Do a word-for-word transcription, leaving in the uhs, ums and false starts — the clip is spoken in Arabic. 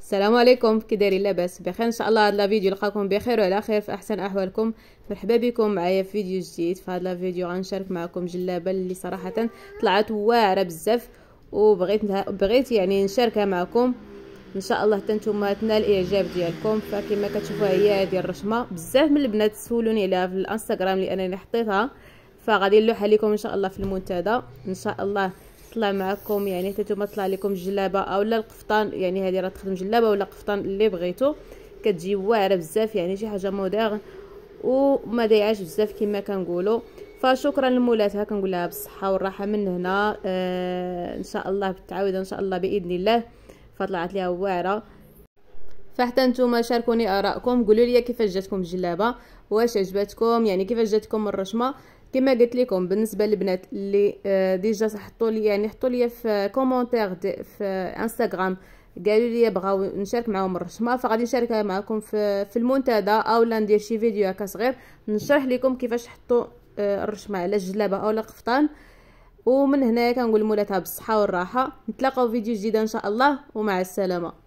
السلام عليكم، كي دايرين؟ لاباس بخير ان شاء الله. هذا الفيديو يلقاكم بخير وعلى خير في احسن احوالكم. مرحبا بكم معايا في فيديو جديد. في هذا الفيديو غنشارك معكم جلابه اللي صراحه طلعت واعره بزاف، وبغيت بغيت يعني نشاركها معكم ان شاء الله حتى نتوما تنال الاعجاب ديالكم. فكما كتشوفوا هي هذه الرشمه، بزاف من البنات سولوني عليها في الانستغرام لانني حطيتها، فغادي نلوحها لكم ان شاء الله في المنتدى. ان شاء الله طلع معكم يعني حتى نتوما طلع لكم الجلابه اولا القفطان، يعني هذه راه تخدم جلابه ولا قفطان اللي بغيتو، كتجي واعره بزاف، يعني شي حاجه موديرن وما ضيعاش بزاف كما كنقولوا. فشكرا لمولاتها، كنقول لها بالصحه والراحه من هنا. آه ان شاء الله بالتعاود ان شاء الله باذن الله. فطلعت ليها واعره. فحتى نتوما شاركوني ارائكم، قولوا لي كيفاش جاتكم الجلابه، واش عجبتكم، يعني كيفاش جاتكم الرشمه. كما قلت لكم بالنسبه للبنات اللي ديجا حطوا لي يعني حطوا لي في كومونتير في انستغرام قالوا لي بغاو نشارك معاهم الرشمه، فغادي نشاركها معكم في في المنتدى، اولا ندير شي فيديو هكا صغير نشرح لكم كيفاش تحطوا الرشمه على الجلابه او القفطان. ومن هنا كنقول مولاتها بالصحه والراحه. نتلاقاو في فيديو جديد ان شاء الله، ومع السلامه.